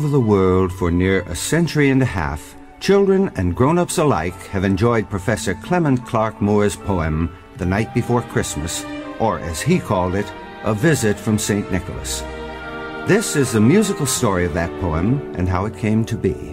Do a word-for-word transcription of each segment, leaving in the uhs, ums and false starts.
over the world for near a century and a half, children and grown-ups alike have enjoyed Professor Clement Clarke Moore's poem, The Night Before Christmas, or as he called it, A Visit from Saint Nicholas. This is the musical story of that poem and how it came to be.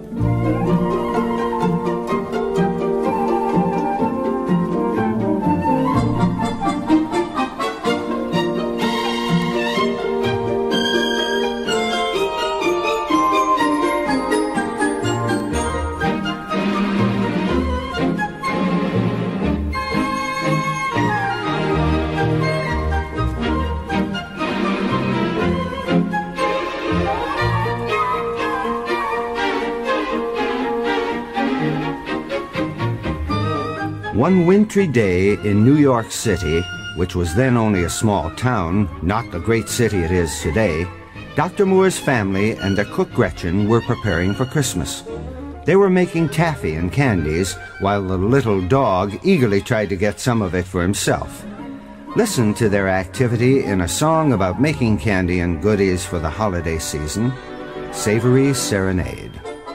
One wintry day in New York City, which was then only a small town, not the great city it is today, Doctor Moore's family and their cook Gretchen were preparing for Christmas. They were making taffy and candies, while the little dog eagerly tried to get some of it for himself. Listen to their activity in a song about making candy and goodies for the holiday season, Savory Serenade.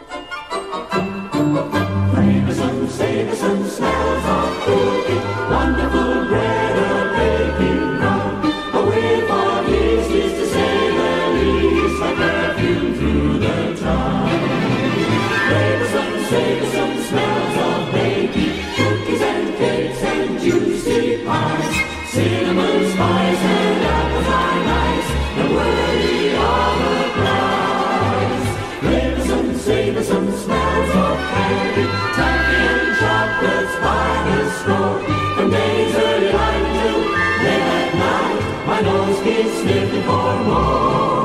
Savor some smells of cooking, wonderful bread or baking dough. A way for yeasties to say the least, like perfume through the town. Savor some, savor some smells of baking, cookies and cakes and juicy pies. Cinnamon spice and apple pie nice, and worthy of a prize. Savor some, savor some smells of candy, taffy and chocolates by the score. From days early light until late at night, my nose keeps sniffing for more.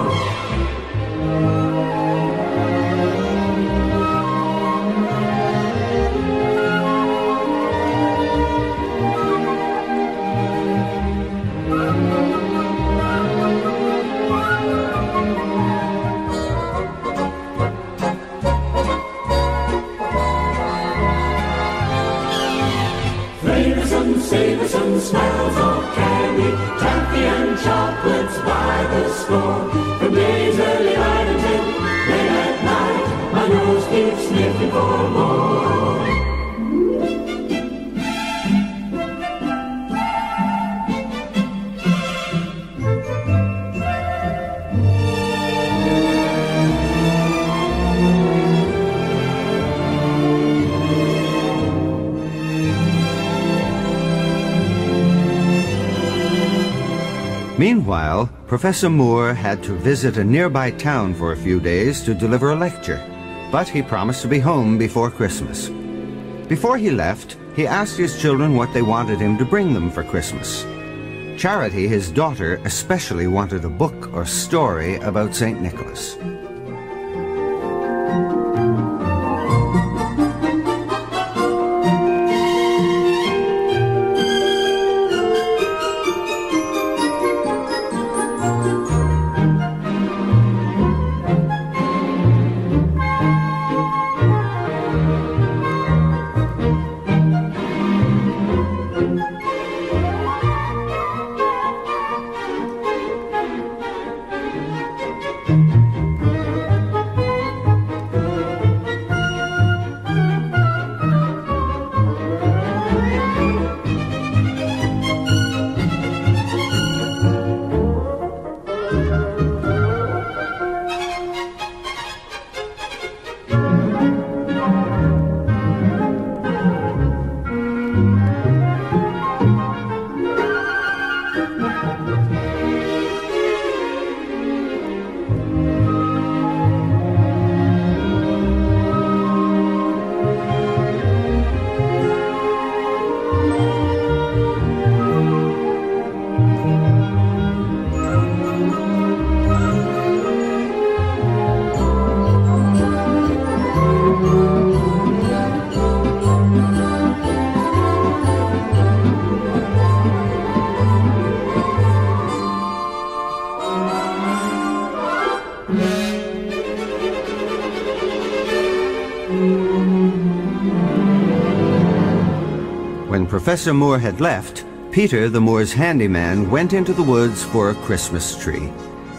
Savor some smells of candy, taffy and chocolates by the score. From days early light until late at night, my nose keeps sniffing for more. Meanwhile, Professor Moore had to visit a nearby town for a few days to deliver a lecture, but he promised to be home before Christmas. Before he left, he asked his children what they wanted him to bring them for Christmas. Charity, his daughter, especially wanted a book or story about Saint Nicholas. When Professor Moore had left, Peter, the Moore's handyman, went into the woods for a Christmas tree.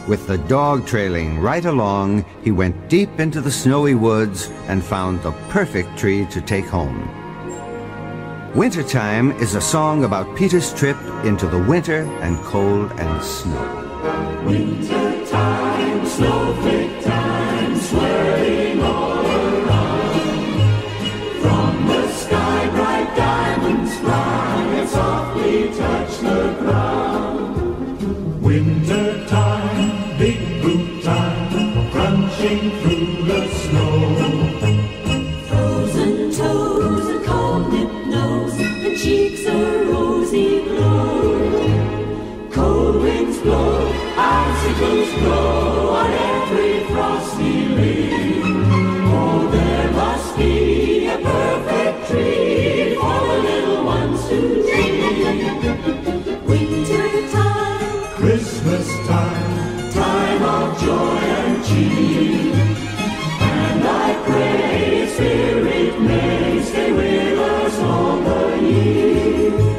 With the dog trailing right along, he went deep into the snowy woods and found the perfect tree to take home. Wintertime is a song about Peter's trip into the winter and cold and snow. Winter time, snowflake time, swirling all around. From the sky, bright diamonds fly and softly touch the ground. Winter time, big boot time, crunching through the snow. Frozen toes and cold nipped nose, and cheeks a rosy glow. Cold winds blow, icicles grow on every frosty lane. Oh, there must be a perfect tree for the little ones to dream. Winter time, Christmas time, time of joy and cheer. And I pray Spirit may stay with us all the year.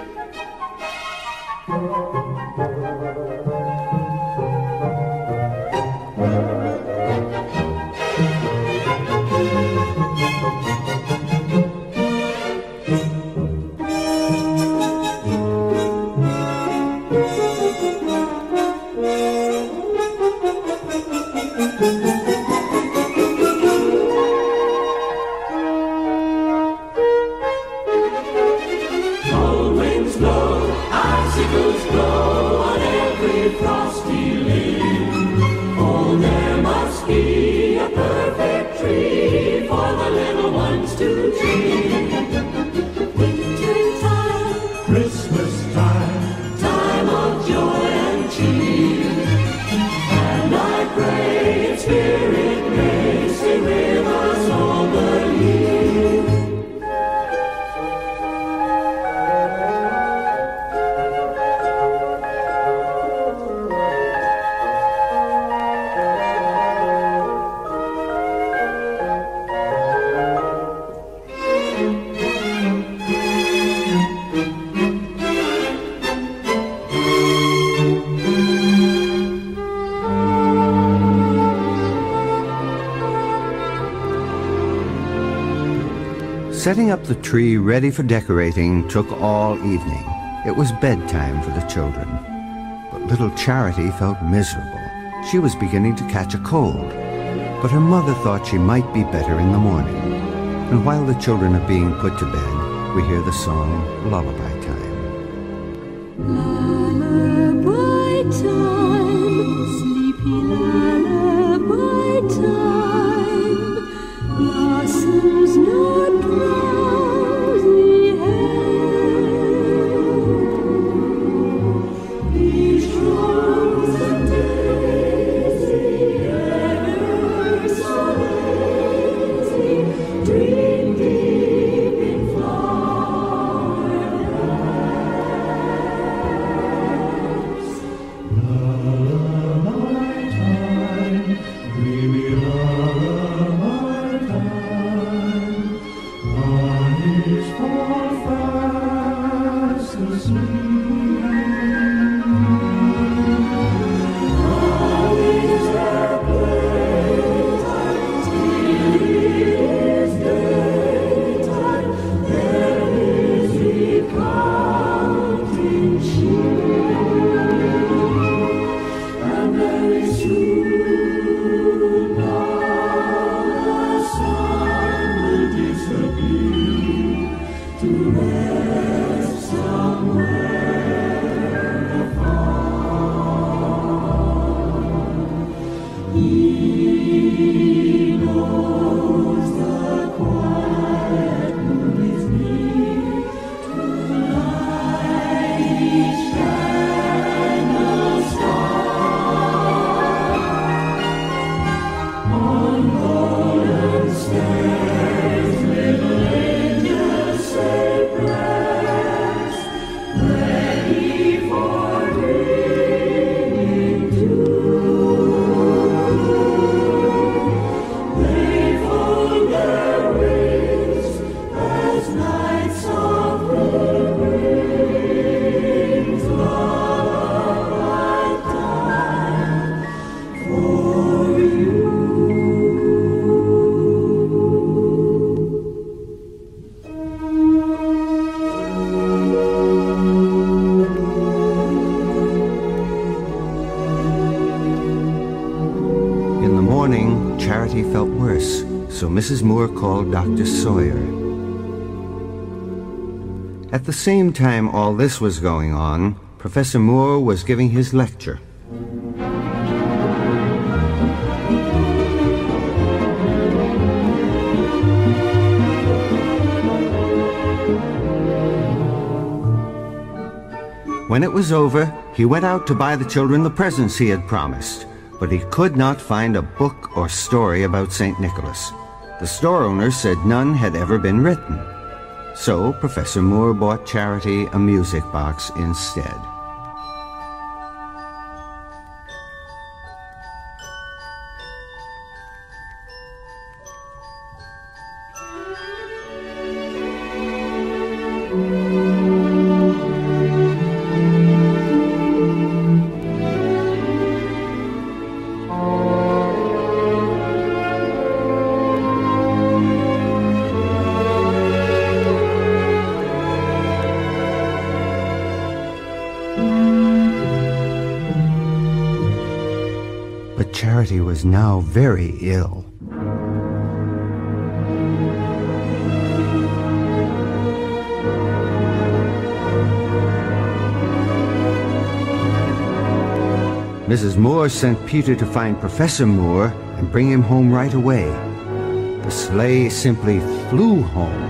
Cold winds blow, icicles blow on every frosty lane. Oh, there must be a perfect tree for the little ones to dream. Winter time, Christmas time, time of joy and cheer. And I pray its Spirit may stay with us all the year. Setting up the tree ready for decorating took all evening. It was bedtime for the children. But little Charity felt miserable. She was beginning to catch a cold. But her mother thought she might be better in the morning. And while the children are being put to bed, we hear the song Lullaby Time. Lullaby time, sleepy lullaby time, blossoms not drowsy head. Each rose and daisy, ever so lazy, dream deep in flower Lullaby time, dreamy lullaby time. One is far fast asleep. All is their playtime till he is dead. Missus Moore called Doctor Sawyer. At the same time all this was going on, Professor Moore was giving his lecture. When it was over, he went out to buy the children the presents he had promised, but he could not find a book or story about Saint Nicholas. The store owner said none had ever been written. So Professor Moore bought Charity a music box instead. But Charity was now very ill. Missus Moore sent Peter to find Professor Moore and bring him home right away. The sleigh simply flew home.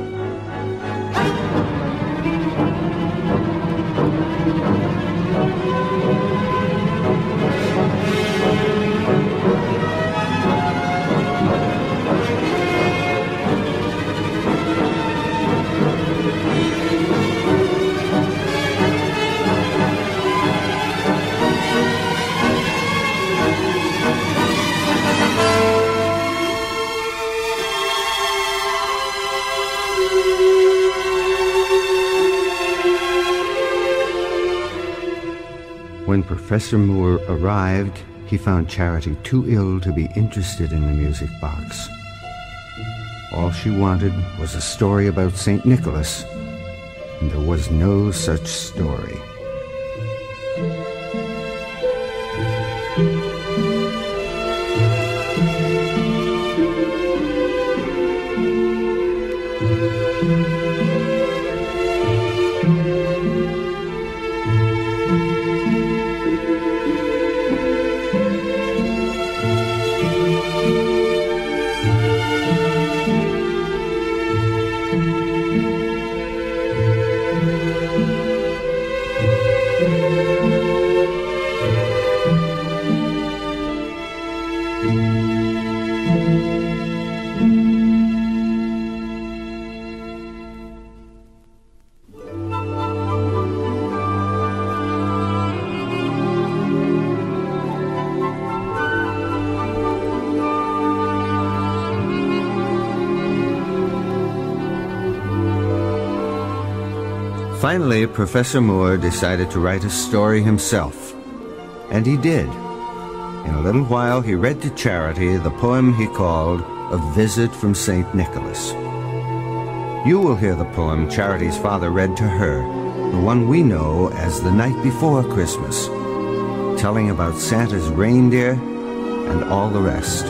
When Professor Moore arrived, he found Charity too ill to be interested in the music box. All she wanted was a story about Saint Nicholas, and there was no such story. Finally, Professor Moore decided to write a story himself, and he did. In a little while, he read to Charity the poem he called A Visit from Saint Nicholas. You will hear the poem Charity's father read to her, the one we know as The Night Before Christmas, telling about Santa's reindeer and all the rest.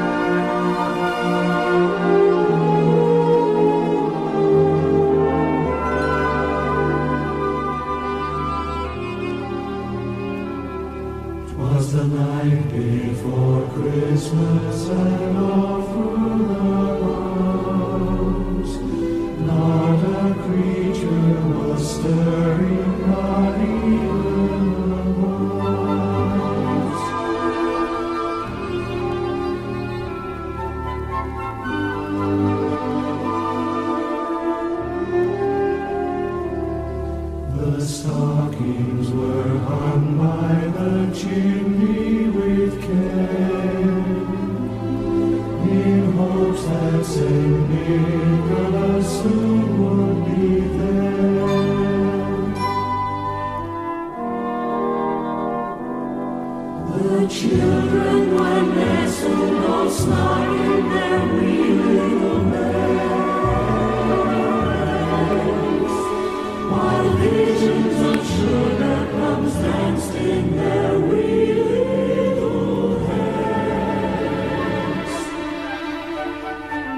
Was the night before Christmas, and all through the house not a creature was stirring, not even a mouse. The stockings were hung by the chimney with care, in hopes that Saint Nicholas soon would be there. The children were nestled all snug in their wee little beds, while visions of sugar plums danced in their wee little heads.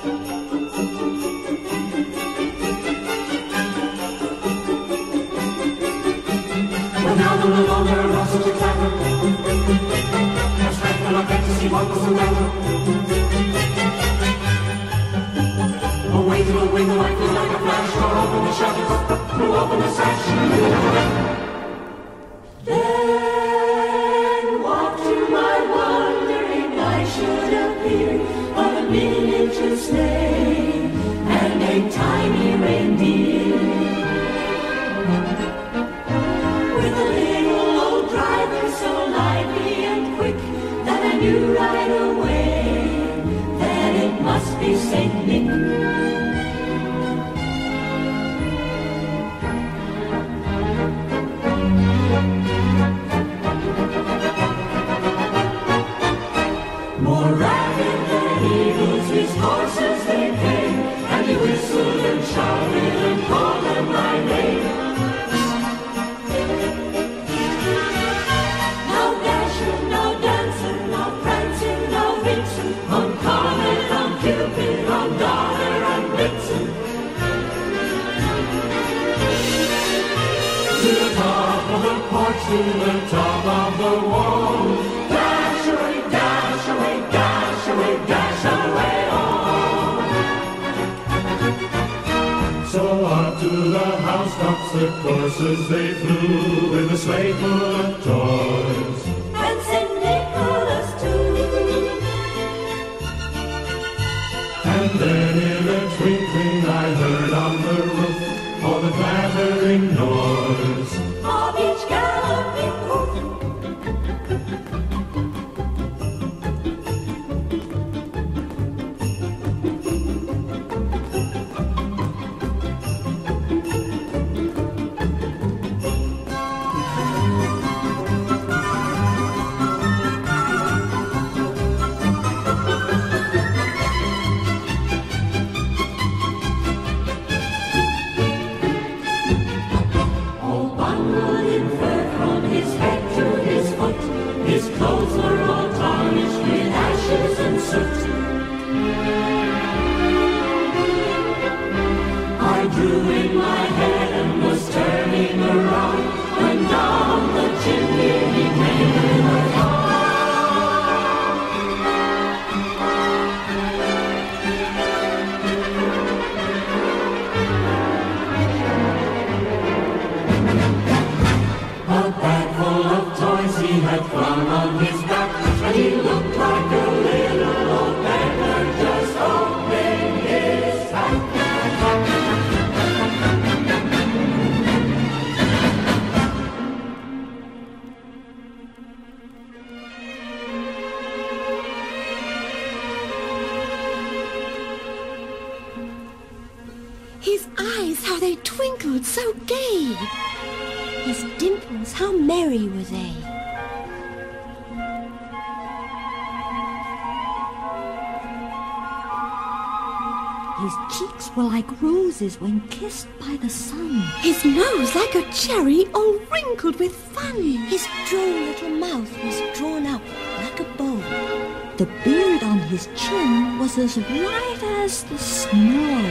Well, now no longer was such a clatter. No strength and no fantasy, what was the matter? Away to the window, I feel like a flash. Tore open the shutters, threw open the sash. Then what to my wondering I should appear on a miniature sleigh and a tiny reindeer, with a little old driver so lively and quick that I knew right away that it must be Saint Nick. More rapid than eagles, his horses they came, and he whistled and shouted and called them by name. No Dasher, no Dancer, no Prancer, no Vixen, On Comet, on Cupid, on Donner and Blitzen. To the top of the porch, to the top of the wall. Dash away, dash away, dash away, dash away all. So up to the housetops the coursers they flew, with a sleigh full of toys. and Saint Nicholas too. And then in a twinkling I heard on the roof all the clattering noise. Of each galloping hoof. All bundled in fur from his head to his foot, his clothes were all tarnished with ashes and soot. I drew in my head and was turning around, when down the chimney he came with a thump. A bag full of toys he had flung on his back, and he looked like a little old beggar just opening his sack. His eyes, how they twinkled so gay. His dimples, how merry were they. His cheeks were like roses when kissed by the sun. His nose like a cherry all wrinkled with fun. His droll little mouth was drawn up like a bow. The beard on his chin was as white as the snow.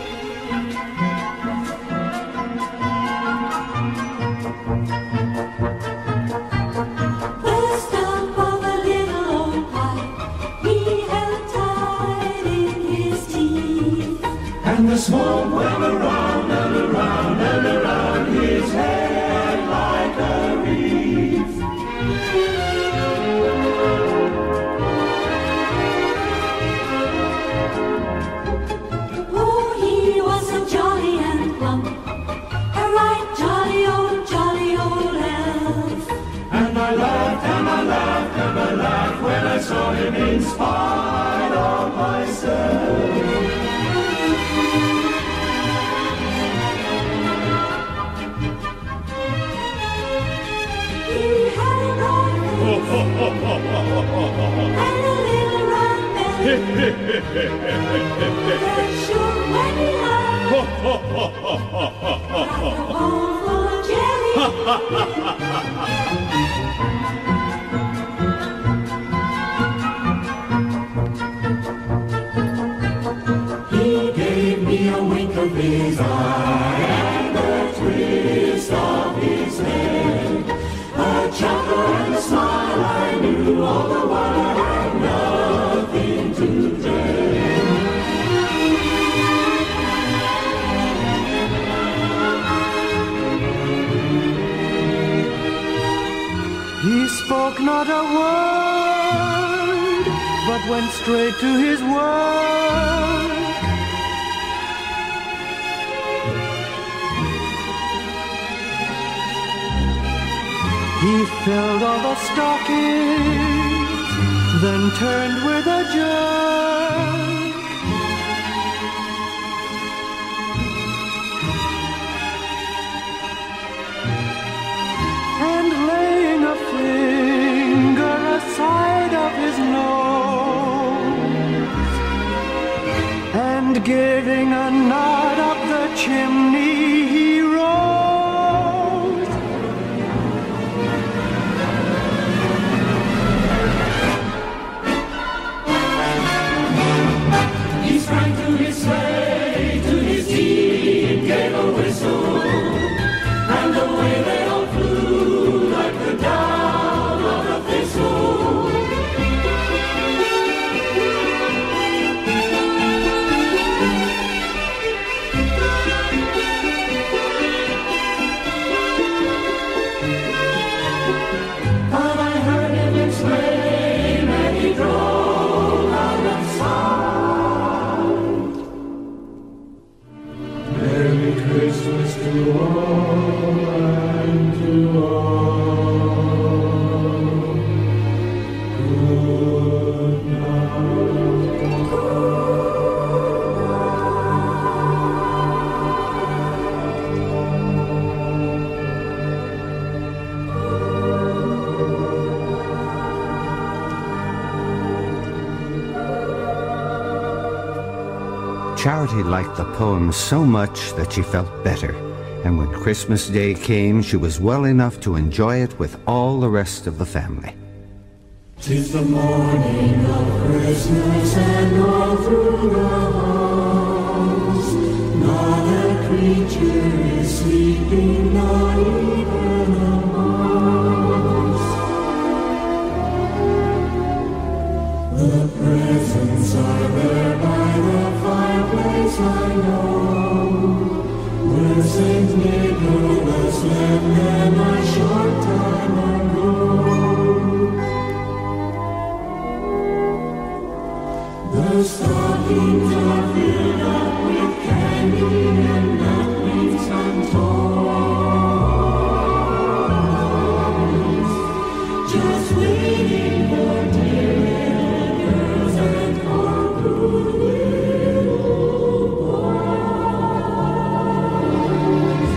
The stump of a little old pipe he held tight in his teeth. And the smoke went around and around and around his head like a wreath. Oh, he was so jolly and plump, a right jolly old, jolly old elf. And I laughed and I laughed and I laughed when I saw him in spite of myself. He had a broad face and a little round belly. That sure when he laughed, like a bowl full of jelly. of his eye and the twist of his head, a chuckle and a smile I knew, all the while I had nothing to dread. He spoke not a word, but went straight to his work. He filled all the stockings, then turned with a jerk. And laying a finger aside of his nose, and giving a nod up the chimney, he rose. He sprang to his sleigh, to his team gave a whistle, and away they all flew like the down of a thistle. But I heard him exclaim, and he drove out of sight. Merry Christmas to all and to all. Good night. Charity liked the poem so much that she felt better, and when Christmas Day came, she was well enough to enjoy it with all the rest of the family. 'Tis the morning of Christmas, and all through the house not a creature is sleeping, not even a mouse. The presents are there by the fireplace, I know, where Saint Nicholas left them a short time ago. The stockings are filled up with candy and ducklings and toys, just waiting for dear girls and for good little boys.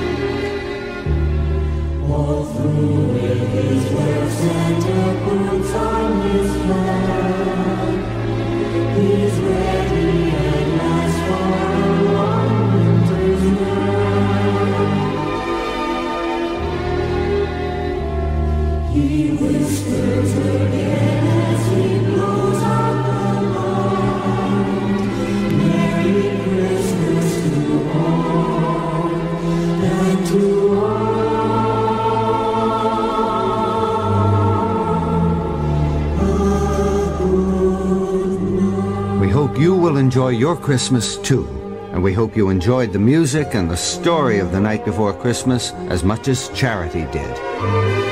All through with his work, Santa puts on his flag. He's ready at last for a long winter's nap. He whispers again as he blows out the light, Merry Christmas to all and to all. We hope you will enjoy your Christmas too, and we hope you enjoyed the music and the story of the night before Christmas as much as Charity did.